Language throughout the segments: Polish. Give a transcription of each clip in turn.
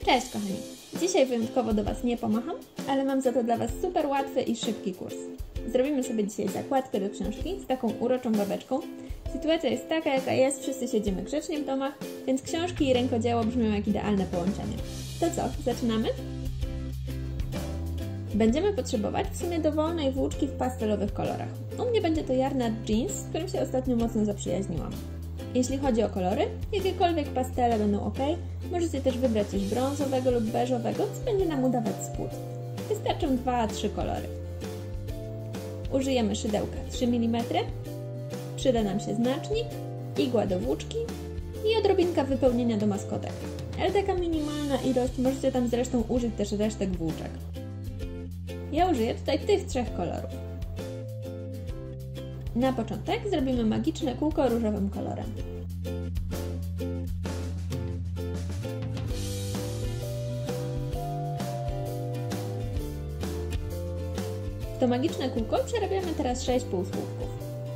Cześć kochani! Dzisiaj wyjątkowo do Was nie pomacham, ale mam za to dla Was super łatwy i szybki kurs. Zrobimy sobie dzisiaj zakładkę do książki z taką uroczą babeczką. Sytuacja jest taka, jaka jest, wszyscy siedzimy grzecznie w domach, więc książki i rękodzieło brzmią jak idealne połączenie. To co, zaczynamy? Będziemy potrzebować w sumie dowolnej włóczki w pastelowych kolorach. U mnie będzie to Yarnard Jeans, z którym się ostatnio mocno zaprzyjaźniłam. Jeśli chodzi o kolory, jakiekolwiek pastele będą ok. Możecie też wybrać coś brązowego lub beżowego, co będzie nam udawać spód. Wystarczą 2-3 kolory. Użyjemy szydełka 3 mm, przyda nam się znacznik, igła do włóczki i odrobinka wypełnienia do maskotek. Ale taka minimalna ilość, możecie tam zresztą użyć też resztek włóczek. Ja użyję tutaj tych 3 kolorów. Na początek zrobimy magiczne kółko różowym kolorem. W to magiczne kółko przerabiamy teraz 6 półsłówków.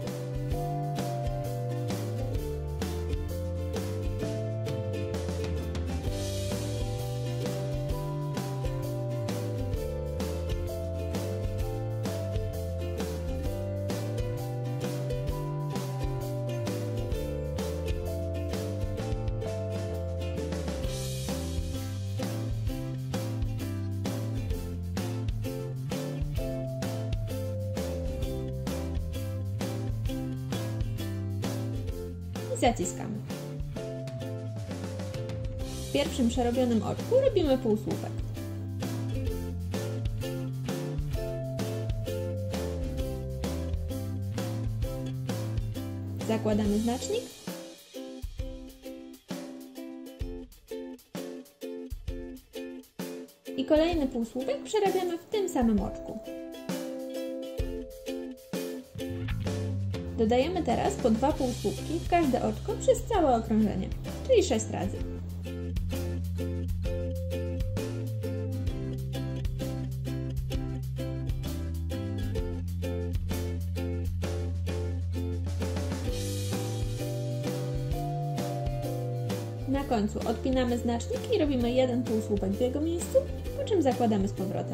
I zaciskamy. W pierwszym przerobionym oczku robimy półsłówek. Zakładamy znacznik. I kolejny półsłówek przerabiamy w tym samym oczku. Dodajemy teraz po 2 półsłówki w każde oczko przez całe okrążenie, czyli 6 razy. Na końcu odpinamy znacznik i robimy jeden półsłówek w jego miejscu, po czym zakładamy z powrotem.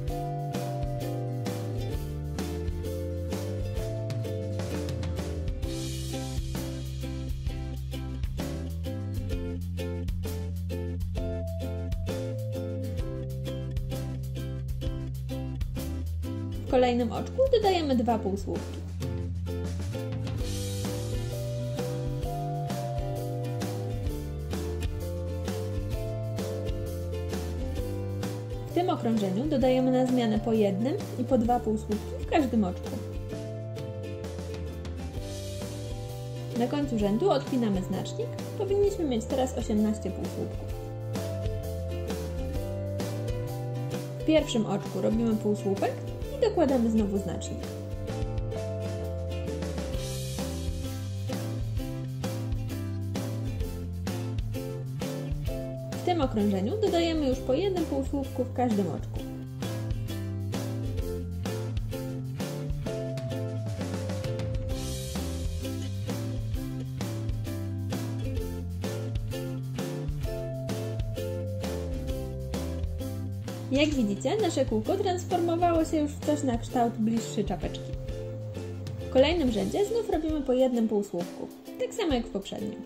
W kolejnym oczku dodajemy 2 półsłówki. W tym okrążeniu dodajemy na zmianę po jednym i po 2 półsłówki w każdym oczku. Na końcu rzędu odpinamy znacznik. Powinniśmy mieć teraz 18 półsłówków. W pierwszym oczku robimy półsłówek i dokładamy znowu znacznik. W tym okrążeniu dodajemy już po jednym półsłówku w każdym oczku. Jak widzicie, nasze kółko transformowało się już w coś na kształt bliższy czapeczki. W kolejnym rzędzie znów robimy po jednym półsłówku, tak samo jak w poprzednim.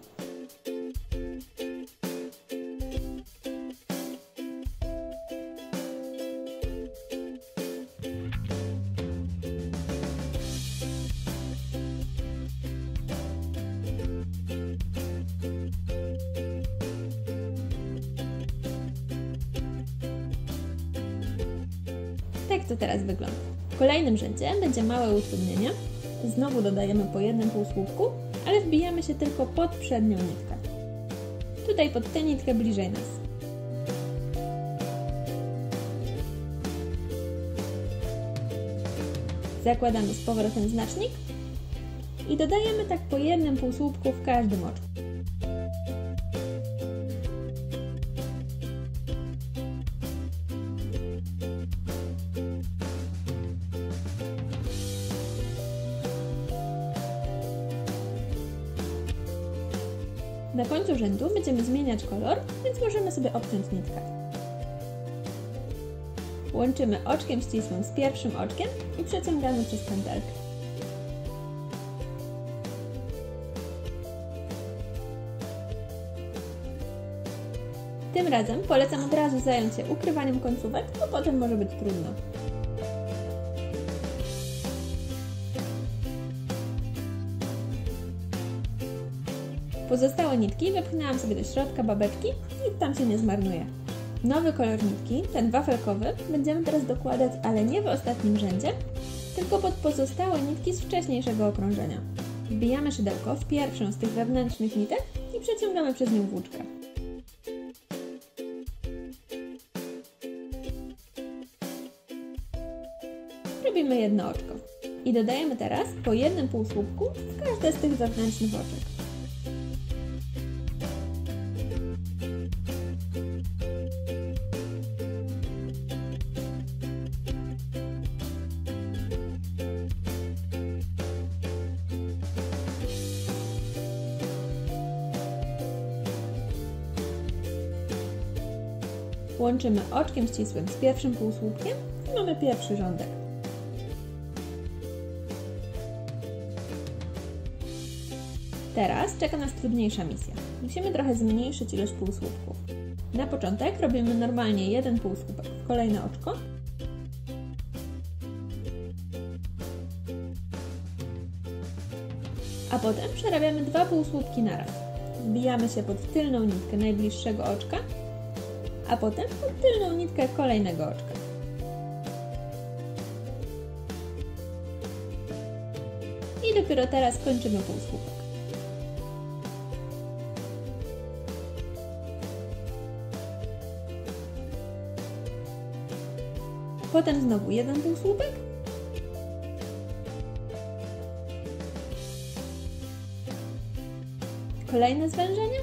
Tak to teraz wygląda. W kolejnym rzędzie będzie małe utrudnienie. Znowu dodajemy po jednym półsłówku, ale wbijamy się tylko pod przednią nitkę. Tutaj pod tę nitkę bliżej nas. Zakładamy z powrotem znacznik i dodajemy tak po jednym półsłówku w każdym oczku. Na końcu rzędu będziemy zmieniać kolor, więc możemy sobie obciąć nitkę. Łączymy oczkiem ścisłym z pierwszym oczkiem i przeciągamy przez pętelkę. Tym razem polecam od razu zająć się ukrywaniem końcówek, bo potem może być trudno. Pozostałe nitki wypchnęłam sobie do środka babeczki i tam się nie zmarnuje. Nowy kolor nitki, ten wafelkowy, będziemy teraz dokładać, ale nie w ostatnim rzędzie, tylko pod pozostałe nitki z wcześniejszego okrążenia. Wbijamy szydełko w pierwszą z tych wewnętrznych nitek i przeciągamy przez nią włóczkę. Robimy jedno oczko i dodajemy teraz po jednym półsłupku w każde z tych wewnętrznych oczek. Łączymy oczkiem ścisłym z pierwszym półsłupkiem i mamy pierwszy rządek. Teraz czeka nas trudniejsza misja. Musimy trochę zmniejszyć ilość półsłupków. Na początek robimy normalnie jeden półsłupek w kolejne oczko. A potem przerabiamy dwa półsłupki naraz. Wbijamy się pod tylną nitkę najbliższego oczka, a potem pod tylną nitkę kolejnego oczka. I dopiero teraz kończymy półsłupek. Potem znowu jeden półsłupek. Kolejne zwężenie.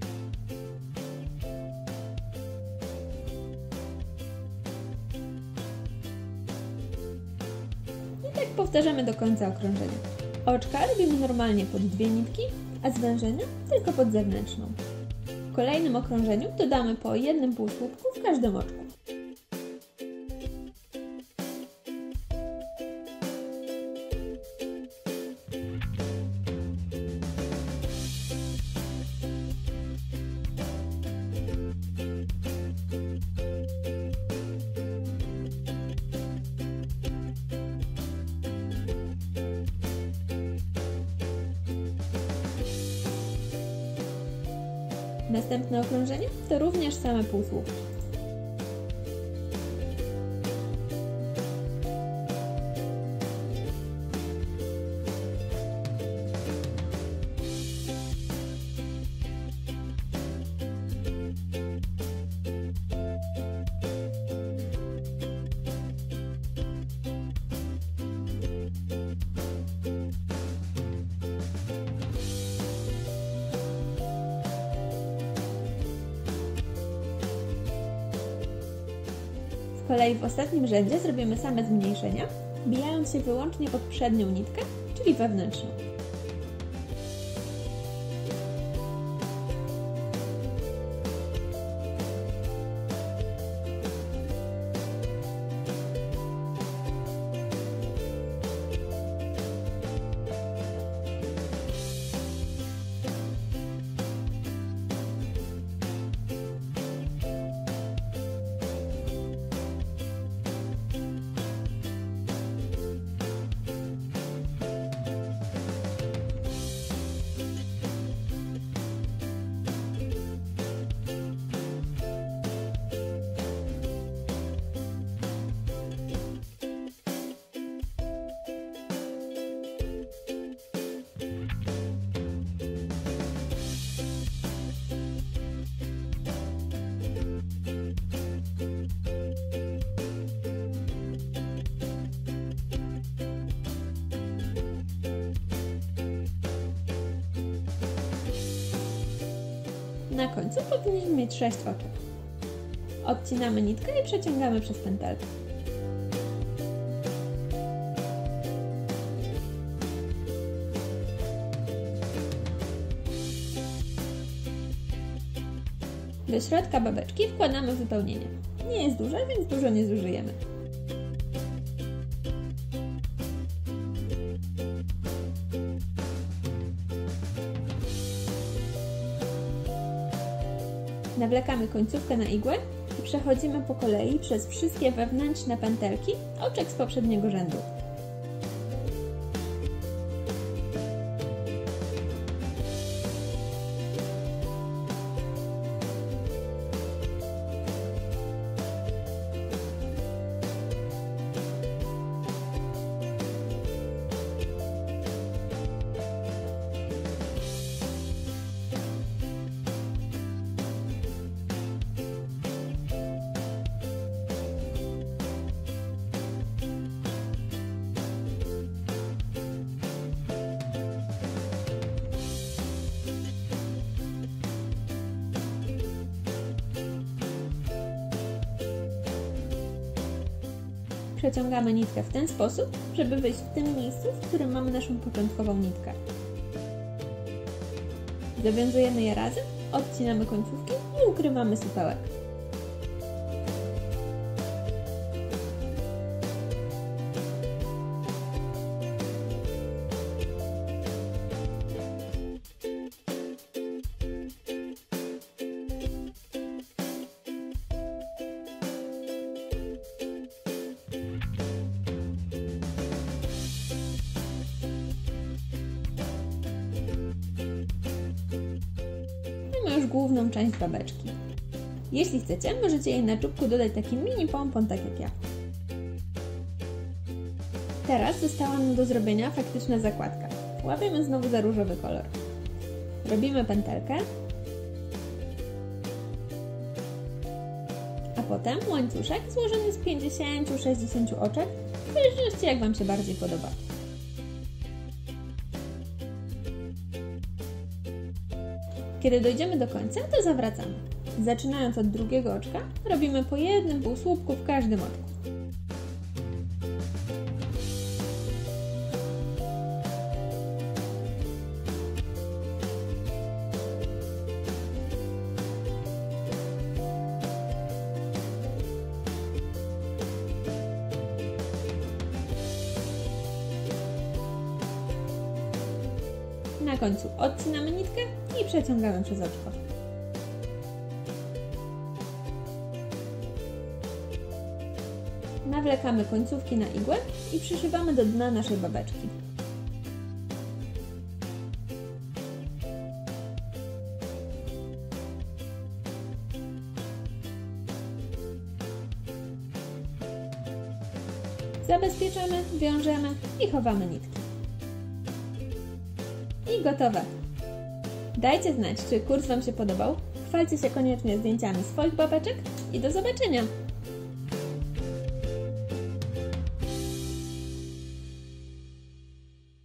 I tak powtarzamy do końca okrążenia. Oczka robimy normalnie pod dwie nitki, a zwężenia tylko pod zewnętrzną. W kolejnym okrążeniu dodamy po jednym półsłupku w każdym oczku. Następne okrążenie to również same półsłupki. Z kolei w ostatnim rzędzie zrobimy same zmniejszenia, wbijając się wyłącznie pod przednią nitkę, czyli wewnętrzną. Na końcu powinniśmy mieć 6 oczek. Odcinamy nitkę i przeciągamy przez pętelkę. Do środka babeczki wkładamy wypełnienie. Nie jest duże, więc dużo nie zużyjemy. Nawlekamy końcówkę na igłę i przechodzimy po kolei przez wszystkie wewnętrzne pętelki oczek z poprzedniego rzędu. Przeciągamy nitkę w ten sposób, żeby wyjść w tym miejscu, w którym mamy naszą początkową nitkę. Zawiązujemy je razem, odcinamy końcówki i ukrywamy supełek. Już główną część babeczki. Jeśli chcecie, możecie jej na czubku dodać taki mini pompon, tak jak ja. Teraz została nam do zrobienia faktyczna zakładka. Łapiemy znowu za różowy kolor. Robimy pętelkę, a potem łańcuszek złożony z 50-60 oczek, w zależności jak Wam się bardziej podoba. Kiedy dojdziemy do końca, to zawracamy. Zaczynając od drugiego oczka, robimy po jednym półsłupku w każdym oczku. Na końcu odcinamy nitkę i przeciągamy przez oczko. Nawlekamy końcówki na igłę i przyszywamy do dna naszej babeczki. Zabezpieczamy, wiążemy i chowamy nitki. I gotowe! Dajcie znać, czy kurs Wam się podobał. Chwalcie się koniecznie zdjęciami swoich babeczek i do zobaczenia!